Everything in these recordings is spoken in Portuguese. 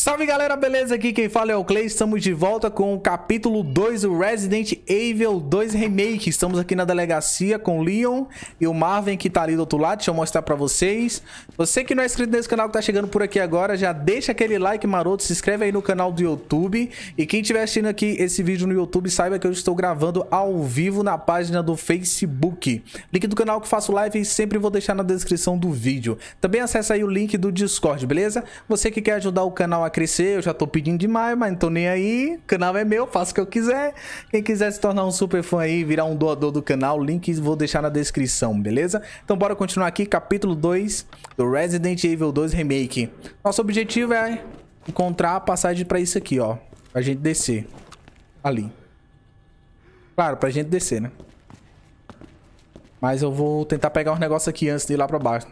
Salve galera, beleza? Aqui quem fala é o Clay, estamos de volta com o capítulo 2 do Resident Evil 2 Remake. Estamos aqui na delegacia com o Leon e o Marvin que tá ali do outro lado, deixa eu mostrar pra vocês. Você que não é inscrito nesse canal, que tá chegando por aqui agora, já deixa aquele like maroto, se inscreve aí no canal do YouTube. E quem estiver assistindo aqui esse vídeo no YouTube, saiba que eu estou gravando ao vivo na página do Facebook. Link do canal que faço live sempre vou deixar na descrição do vídeo. Também acessa aí o link do Discord, beleza? Você que quer ajudar o canal a crescer, eu já tô pedindo demais, mas não tô nem aí. O canal é meu, faço o que eu quiser. Quem quiser se tornar um super fã aí, virar um doador do canal, link vou deixar na descrição, beleza? Então bora continuar aqui, capítulo 2 do Resident Evil 2 Remake. Nosso objetivo é encontrar a passagem pra isso aqui, ó. Pra gente descer. Ali. Claro, pra gente descer, né? Mas eu vou tentar pegar uns negócios aqui antes de ir lá pra baixo.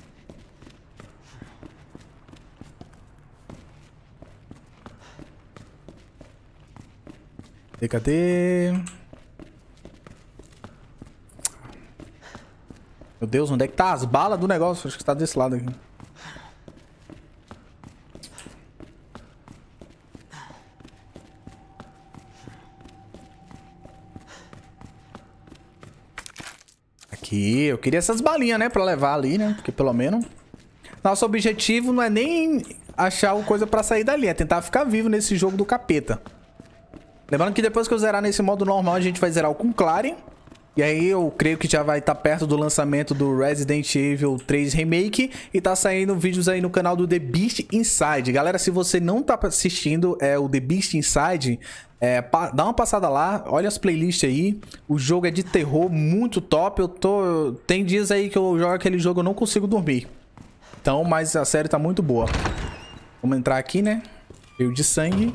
Cadê? Meu Deus, onde é que tá as balas do negócio? Acho que tá desse lado aqui. Aqui, eu queria essas balinhas, né? Pra levar ali, né? Porque pelo menos... Nosso objetivo não é nem achar uma coisa pra sair dali. É tentar ficar vivo nesse jogo do capeta. Lembrando que depois que eu zerar nesse modo normal, a gente vai zerar com Clary. E aí eu creio que já vai estar perto do lançamento do Resident Evil 3 Remake. E tá saindo vídeos aí no canal do The Beast Inside. Galera, se você não tá assistindo o The Beast Inside, dá uma passada lá, olha as playlists aí. O jogo é de terror, muito top. Tem dias aí que eu jogo aquele jogo e eu não consigo dormir. Então, mas a série tá muito boa. Vamos entrar aqui, né? Cheio de sangue.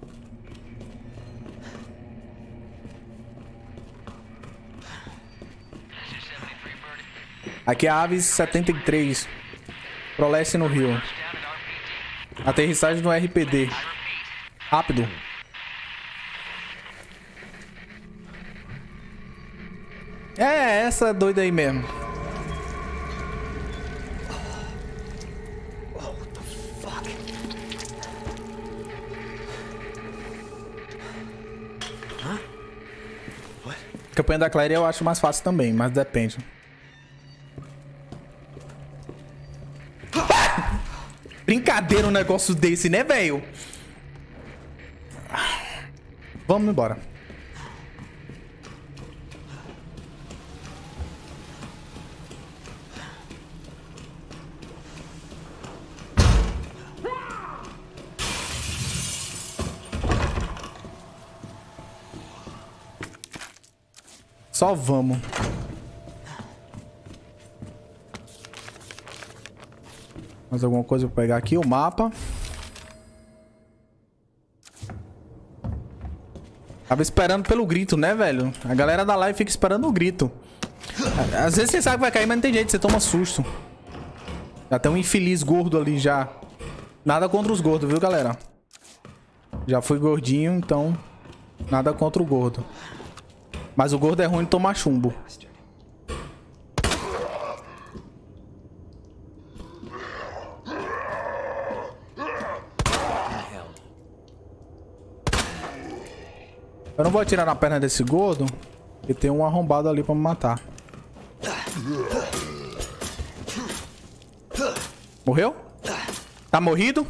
Aqui é a Aves 73. Proleste no Rio. Aterrissagem no RPD. Rápido. É essa doida aí mesmo. Campanha da Clary eu acho mais fácil também, mas depende. Brincadeira um negócio desse, né, velho? Vamos embora. Só vamos. Mais alguma coisa pra pegar aqui? O mapa. Tava esperando pelo grito, né, velho? A galera da live fica esperando o grito. Às vezes você sabe que vai cair, mas não tem jeito. Você toma susto. Já tem um infeliz gordo ali já. Nada contra os gordos, viu, galera? Já fui gordinho, então... Nada contra o gordo. Mas o gordo é ruim de tomar chumbo. Eu não vou atirar na perna desse gordo, porque tem um arrombado ali pra me matar. Morreu? Tá morrido?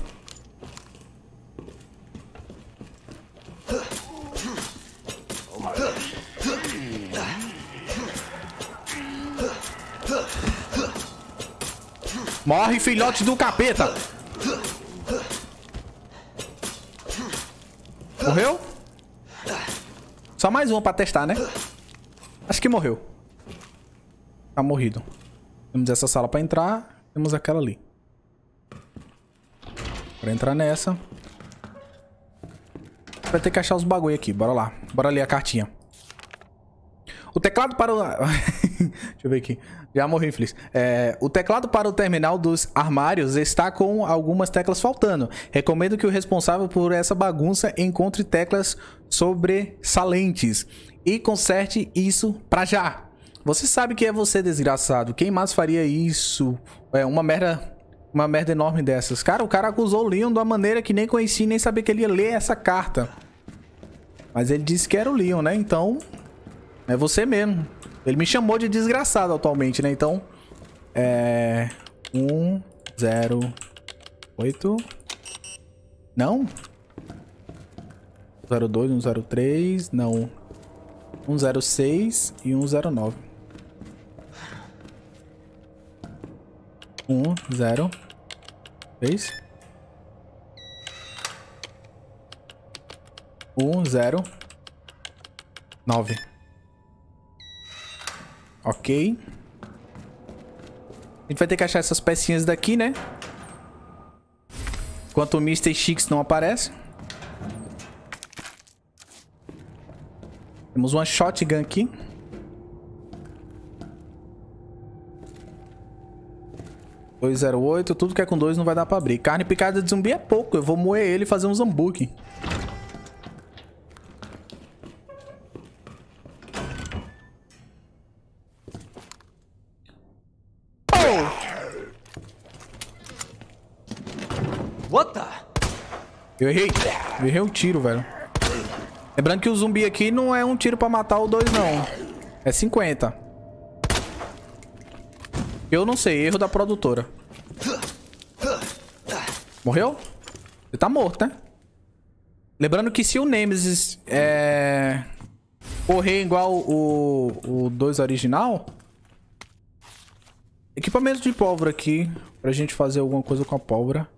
Morre, filhote do capeta! Morreu? Só mais uma pra testar, né? Acho que morreu. Tá morrido. Temos essa sala pra entrar. Temos aquela ali. Pra entrar nessa. Vai ter que achar os bagulho aqui. Bora lá. Bora ler a cartinha. O teclado para o... Deixa eu ver aqui. Já morri, infeliz. O teclado para o terminal dos armários está com algumas teclas faltando. Recomendo que o responsável por essa bagunça encontre teclas sobressalentes e conserte isso pra já. Você sabe que é você, desgraçado. Quem mais faria isso? Uma mera uma merda enorme dessas. Cara, o cara acusou o Leon de uma maneira que nem conhecia, nem sabia que ele ia ler essa carta. Mas ele disse que era o Leon, né? Então, é você mesmo. Ele me chamou de desgraçado atualmente, né? Então, 108. Não? 102, 103, não. 106 e 109. 103. 109. Ok. A gente vai ter que achar essas pecinhas daqui, né? Enquanto o Mr. Chicks não aparece. Temos uma shotgun aqui. .208, tudo que é com 2 não vai dar pra abrir. Carne picada de zumbi é pouco. Eu vou moer ele e fazer um hambúrguer. What the? Eu errei. Eu errei um tiro, velho. Lembrando que o zumbi aqui não é um tiro pra matar o 2, não. É 50. Eu não sei. Erro da produtora. Morreu? Você tá morto, né? Lembrando que se o Nemesis correr igual o 2 original... Equipamento de pólvora aqui. Pra gente fazer alguma coisa com a pólvora.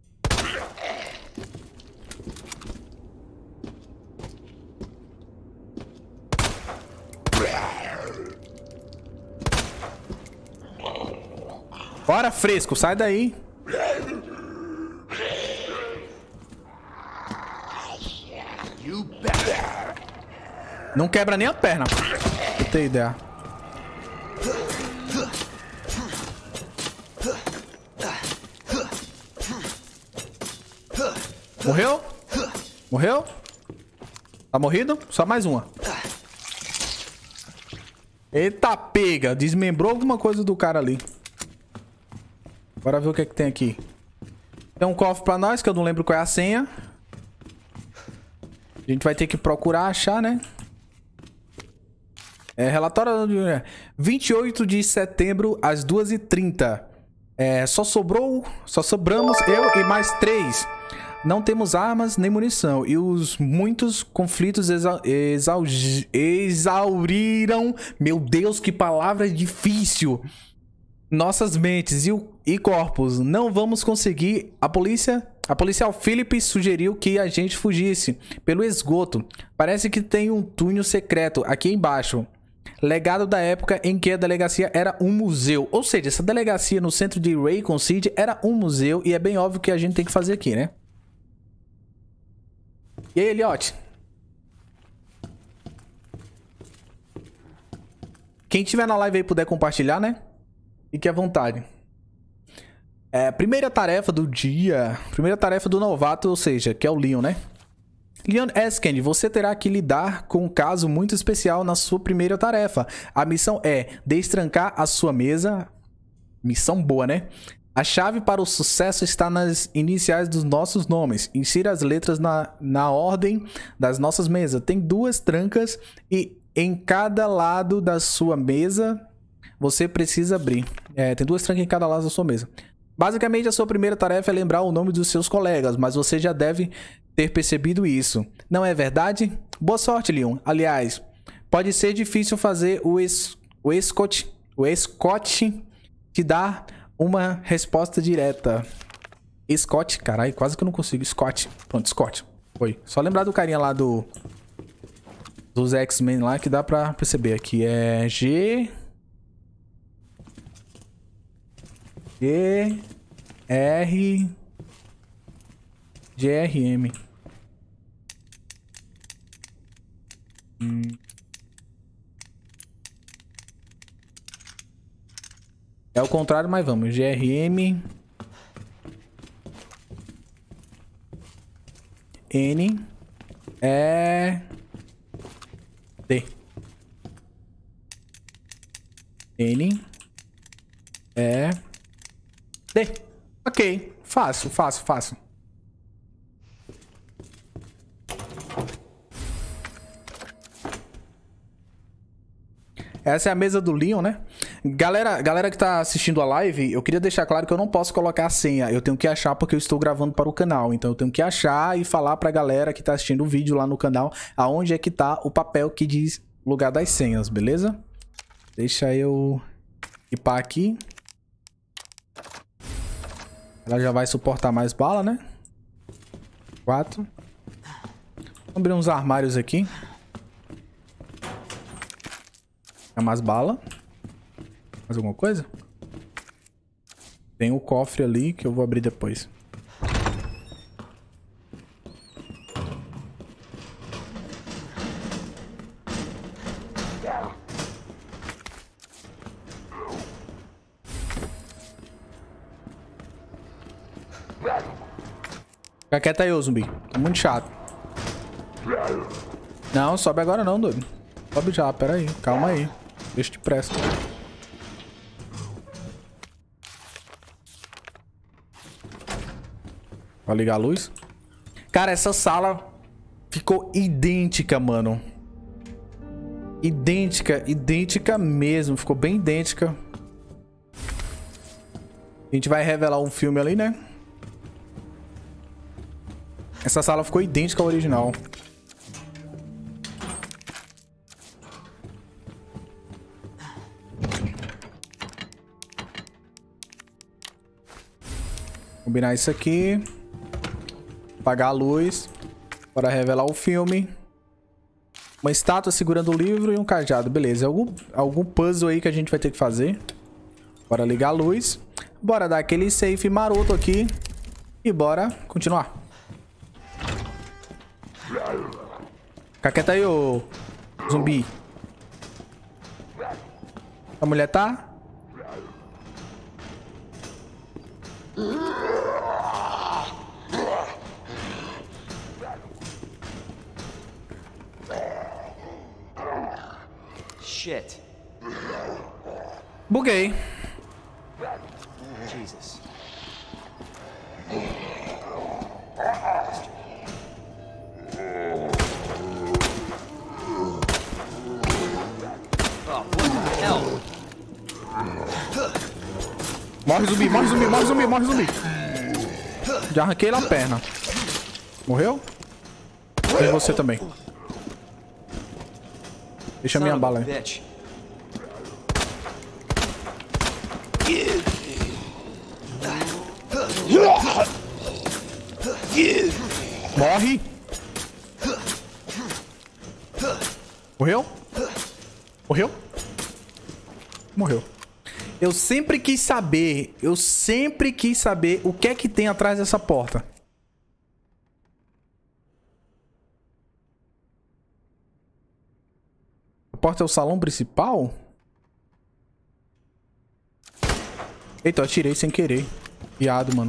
Bora, fresco, sai daí. Não quebra nem a perna. Pra ter ideia. Morreu? Morreu? Tá morrido? Só mais uma. Eita, pega. Desmembrou alguma coisa do cara ali. Bora ver o que é que tem aqui. Tem um cofre pra nós, que eu não lembro qual é a senha. A gente vai ter que procurar achar, né? Relatório... 28 de setembro, às 2h30. Só sobramos eu e mais 3. Não temos armas nem munição. E os muitos conflitos exauriram... Meu Deus, que palavra difícil! Nossas mentes e corpos. Não vamos conseguir. A policial Philip sugeriu que a gente fugisse pelo esgoto. Parece que tem um túnel secreto aqui embaixo. Legado da época em que a delegacia era um museu. Ou seja, essa delegacia no centro de Raycon City era um museu. E é bem óbvio que a gente tem que fazer aqui, né? E aí, Elliot? Quem tiver na live aí puder compartilhar, né? Fique à vontade. Primeira tarefa do dia. Primeira tarefa do novato, ou seja, que é o Leon, né? Leon Esken, você terá que lidar com um caso muito especial na sua primeira tarefa. A missão é destrancar a sua mesa. Missão boa, né? A chave para o sucesso está nas iniciais dos nossos nomes. Insira as letras na ordem das nossas mesas. Tem 2 trancas e em cada lado da sua mesa você precisa abrir. Tem 2 trancas em cada lado da sua mesa. Basicamente, a sua primeira tarefa é lembrar o nome dos seus colegas, mas você já deve ter percebido isso. Não é verdade? Boa sorte, Leon. Aliás, pode ser difícil fazer o Scott te dar uma resposta direta. Scott, caralho, quase que eu não consigo. Scott. Pronto, Scott. Foi. Só lembrar do carinha lá dos X-Men lá que dá pra perceber. Aqui é GRM. É o contrário, mas vamos. GRM. N. D. N. D. Ok. Ok. Fácil, fácil, fácil. Essa é a mesa do Leon, né? Galera que tá assistindo a live, eu queria deixar claro que eu não posso colocar a senha. Eu tenho que achar porque eu estou gravando para o canal. Então eu tenho que achar e falar pra galera que tá assistindo o vídeo lá no canal aonde é que tá o papel que diz lugar das senhas, beleza? Deixa eu equipar aqui. Ela já vai suportar mais bala, né? 4. Vamos abrir uns armários aqui. Tem mais bala. Mais alguma coisa? Tem o cofre ali que eu vou abrir depois. Fica quieto aí, ô zumbi. Tá muito chato. Não, sobe agora não, doido. Sobe já, pera aí. Calma aí. Deixa de pressa. Vai ligar a luz. Cara, essa sala ficou idêntica, mano. Idêntica, idêntica mesmo. Ficou bem idêntica. A gente vai revelar um filme ali, né? Essa sala ficou idêntica ao original. Combinar isso aqui. Apagar a luz. Para revelar o filme. Uma estátua segurando o livro e um cajado. Beleza. Algum puzzle aí que a gente vai ter que fazer. Bora ligar a luz. Bora dar aquele safe maroto aqui. E bora continuar. Fica quieto aí, ô zumbi. A mulher tá? Shit. Buguei. Jesus. Oh, what the hell? Morre zumbi, morre zumbi, morre zumbi, morre zumbi. Já arranquei ele a perna. Morreu? Tem você também. Deixa a minha bala aí. Bitch. Morre. Morreu? Morreu? Morreu. Eu sempre quis saber o que é que tem atrás dessa porta. A porta é o salão principal? Eita, eu atirei sem querer. Viado, mano.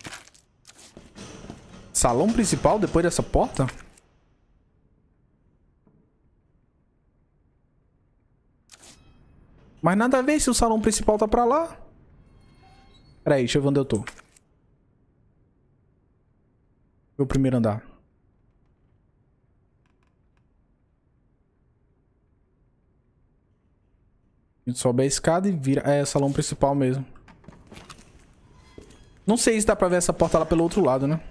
Salão principal depois dessa porta? Mas nada a ver se o salão principal tá pra lá. Pera aí, deixa eu ver onde eu tô. O primeiro andar. A gente sobe a escada e vira... É, salão principal mesmo. Não sei se dá pra ver essa porta lá pelo outro lado, né?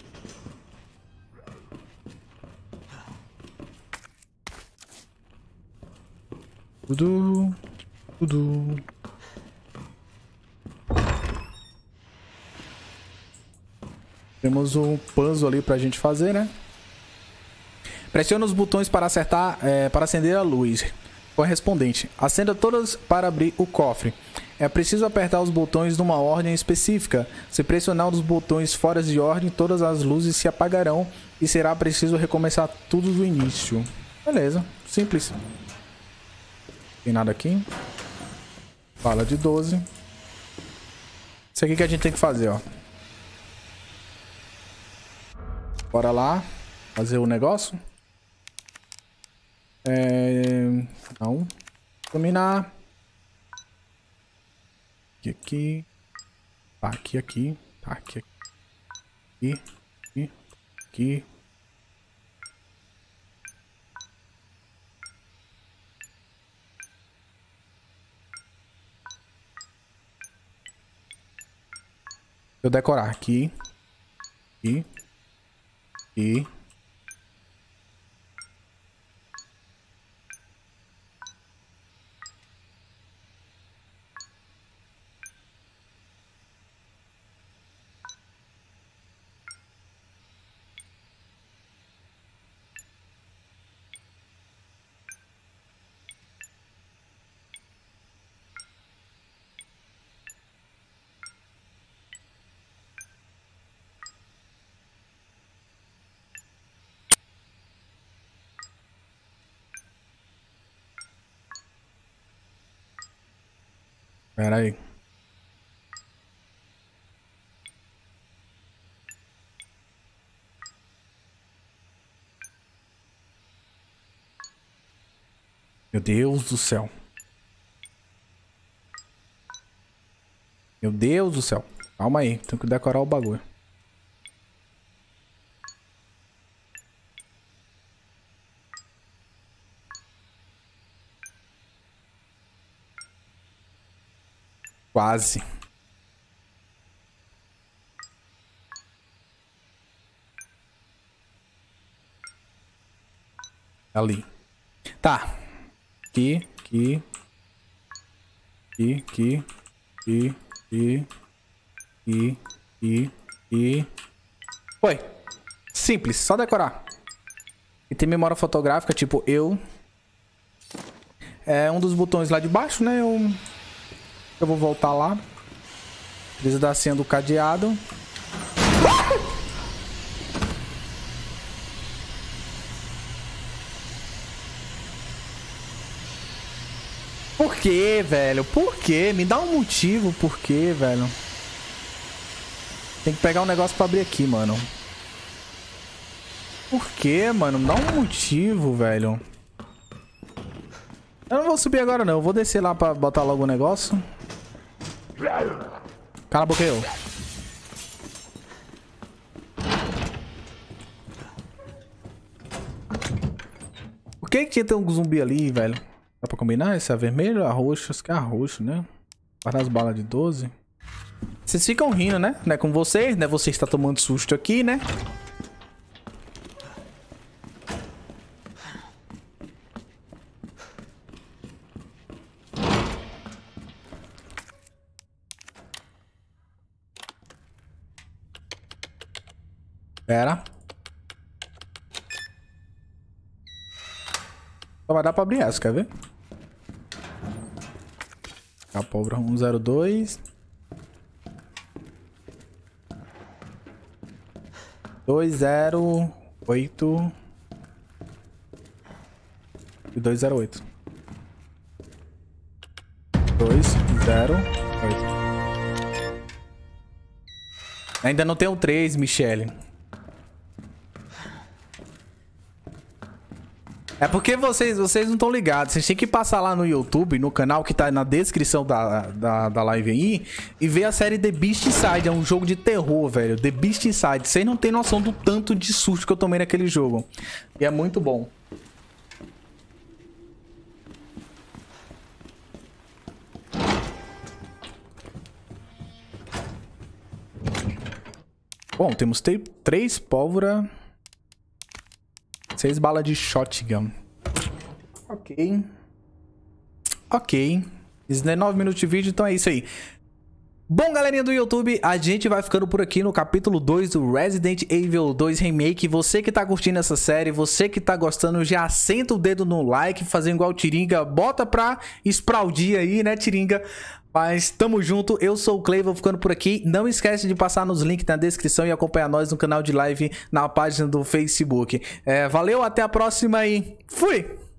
Tudo... Temos um puzzle ali pra gente fazer, né? Pressione os botões para acertar, para acender a luz correspondente. Acenda todas para abrir o cofre. É preciso apertar os botões numa ordem específica. Se pressionar os botões fora de ordem, todas as luzes se apagarão e será preciso recomeçar tudo do início. Beleza, simples. Tem nada aqui. Bala de 12. Isso aqui que a gente tem que fazer, ó. Bora lá. Fazer o negócio. Não. Dominar. Aqui. Tá, aqui. Tá, aqui. Aqui. Aqui. Aqui. Eu decorar aqui. Aqui. Aqui. Pera aí. Meu Deus do céu. Meu Deus do céu. Calma aí, tenho que decorar o bagulho. Quase. Ali. Tá. Aqui, aqui. Aqui, aqui. Aqui, aqui. Aqui, aqui, aqui. Foi. Simples, só decorar. E tem memória fotográfica, tipo eu. É um dos botões lá de baixo, né? Eu vou voltar lá. Precisa da senha do cadeado. Por que, velho? Por que? Me dá um motivo. Por que, velho? Tem que pegar um negócio pra abrir aqui, mano. Por que, mano? Me dá um motivo, velho. Eu não vou subir agora, não. Eu vou descer lá pra botar logo o negócio. Cala a boca, eu. Por que tinha ter um zumbi ali, velho? Dá pra combinar? Esse é vermelho, a roxo. Esse aqui é roxo, né? Para as balas de 12. Vocês ficam rindo, né? Não é com vocês, né? Você está tomando susto aqui, né? Pera. Só vai dar pra abrir essa, quer ver? A pólvora 102. 208. E 208. 208. Ainda não tem o 3, Michele. É porque vocês não estão ligados. Vocês têm que passar lá no YouTube, no canal que tá na descrição da live aí, e ver a série The Beast Inside. É um jogo de terror, velho. The Beast Inside. Vocês não têm noção do tanto de susto que eu tomei naquele jogo. E é muito bom. Bom, temos 3 pólvora. 6 balas de shotgun. Ok. Ok. 19 minutos de vídeo, então é isso aí. Bom, galerinha do YouTube, a gente vai ficando por aqui no capítulo 2 do Resident Evil 2 Remake. Você que tá curtindo essa série, você que tá gostando, já senta o dedo no like, fazendo igual o Tiringa. Bota pra espraudir aí, né, Tiringa? Mas tamo junto, eu sou o Clay, vou ficando por aqui. Não esquece de passar nos links na descrição e acompanhar nós no canal de live na página do Facebook. Valeu, até a próxima e fui!